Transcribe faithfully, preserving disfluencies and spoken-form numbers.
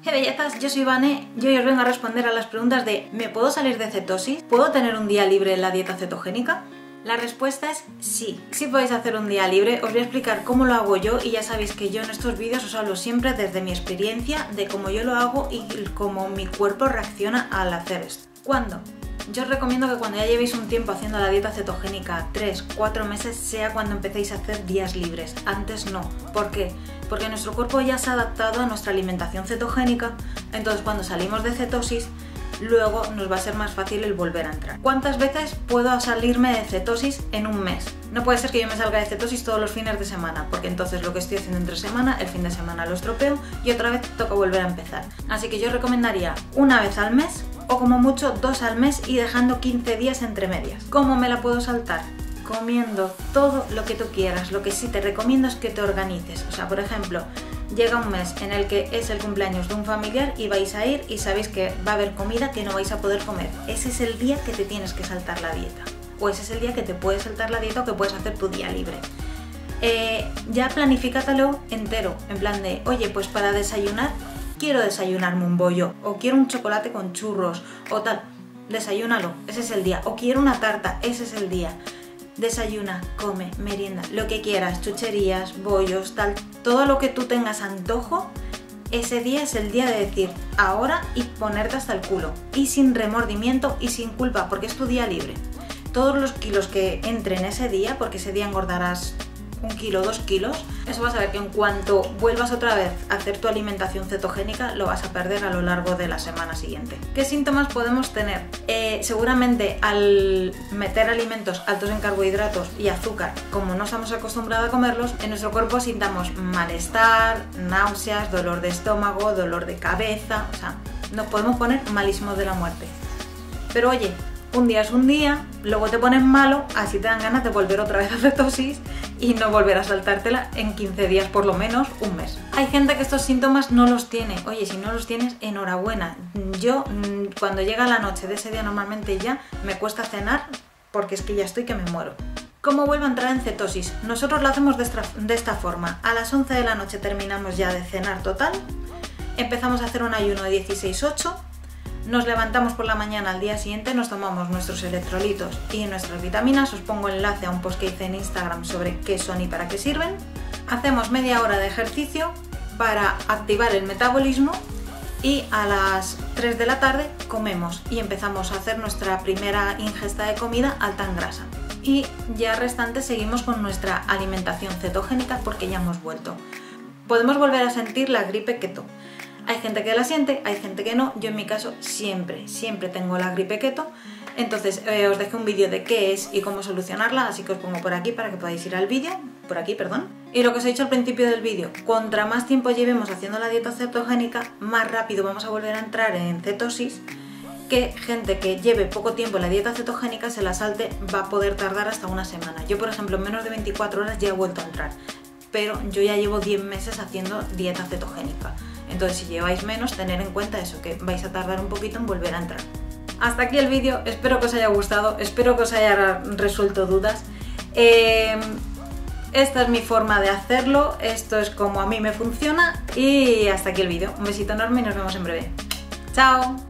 ¡Qué bellezas! Yo soy Vane y hoy os vengo a responder a las preguntas de ¿me puedo salir de cetosis? ¿Puedo tener un día libre en la dieta cetogénica? La respuesta es sí. Sí podéis hacer un día libre, os voy a explicar cómo lo hago yo y ya sabéis que yo en estos vídeos os hablo siempre desde mi experiencia de cómo yo lo hago y cómo mi cuerpo reacciona al hacer esto. ¿Cuándo? Yo os recomiendo que cuando ya llevéis un tiempo haciendo la dieta cetogénica, tres cuatro meses, sea cuando empecéis a hacer días libres. Antes no. ¿Por qué? Porque nuestro cuerpo ya se ha adaptado a nuestra alimentación cetogénica, entonces cuando salimos de cetosis, luego nos va a ser más fácil el volver a entrar. ¿Cuántas veces puedo salirme de cetosis en un mes? No puede ser que yo me salga de cetosis todos los fines de semana, porque entonces lo que estoy haciendo entre semana, el fin de semana lo estropeo y otra vez toca volver a empezar. Así que yo recomendaría una vez al mes, o como mucho dos al mes y dejando quince días entre medias. ¿Cómo me la puedo saltar? Comiendo todo lo que tú quieras. Lo que sí te recomiendo es que te organices. O sea, por ejemplo, llega un mes en el que es el cumpleaños de un familiar y vais a ir y sabéis que va a haber comida que no vais a poder comer. Ese es el día que te tienes que saltar la dieta. O ese es el día que te puedes saltar la dieta o que puedes hacer tu día libre. Eh, ya planifícatelo entero. En plan de, oye, pues para desayunar quiero desayunarme un bollo, o quiero un chocolate con churros, o tal. Desayúnalo, ese es el día. O quiero una tarta, ese es el día. Desayuna, come, merienda, lo que quieras, chucherías, bollos, tal. Todo lo que tú tengas antojo, ese día es el día de decir ahora y ponerte hasta el culo. Y sin remordimiento y sin culpa, porque es tu día libre. Todos los kilos que entren ese día, porque ese día engordarás un kilo, dos kilos, eso vas a ver que en cuanto vuelvas otra vez a hacer tu alimentación cetogénica lo vas a perder a lo largo de la semana siguiente. ¿Qué síntomas podemos tener? Eh, seguramente al meter alimentos altos en carbohidratos y azúcar, como no estamos acostumbrados a comerlos, en nuestro cuerpo sintamos malestar, náuseas, dolor de estómago, dolor de cabeza, o sea, nos podemos poner malísimos de la muerte. Pero oye, un día es un día, luego te pones malo, así te dan ganas de volver otra vez a cetosis y no volver a saltártela en quince días, por lo menos un mes. Hay gente que estos síntomas no los tiene. Oye, si no los tienes, enhorabuena. Yo, cuando llega la noche de ese día, normalmente ya me cuesta cenar porque es que ya estoy que me muero. ¿Cómo vuelvo a entrar en cetosis? Nosotros lo hacemos de esta, de esta forma. A las once de la noche terminamos ya de cenar total, empezamos a hacer un ayuno de dieciséis ocho, nos levantamos por la mañana al día siguiente, nos tomamos nuestros electrolitos y nuestras vitaminas. Os pongo enlace a un post que hice en Instagram sobre qué son y para qué sirven. Hacemos media hora de ejercicio para activar el metabolismo y a las tres de la tarde comemos y empezamos a hacer nuestra primera ingesta de comida alta en grasa. Y ya restante seguimos con nuestra alimentación cetogénica porque ya hemos vuelto. Podemos volver a sentir la gripe keto. Hay gente que la siente, hay gente que no. Yo en mi caso siempre, siempre tengo la gripe keto. Entonces eh, os dejé un vídeo de qué es y cómo solucionarla, así que os pongo por aquí para que podáis ir al vídeo, por aquí, perdón. Y lo que os he dicho al principio del vídeo, contra más tiempo llevemos haciendo la dieta cetogénica, más rápido vamos a volver a entrar en cetosis, que gente que lleve poco tiempo en la dieta cetogénica se la salte va a poder tardar hasta una semana. Yo, por ejemplo, en menos de veinticuatro horas ya he vuelto a entrar, pero yo ya llevo diez meses haciendo dieta cetogénica. Entonces, si lleváis menos, tener en cuenta eso, que vais a tardar un poquito en volver a entrar. Hasta aquí el vídeo, espero que os haya gustado, espero que os haya resuelto dudas. Eh, esta es mi forma de hacerlo, esto es como a mí me funciona y hasta aquí el vídeo. Un besito enorme y nos vemos en breve. ¡Chao!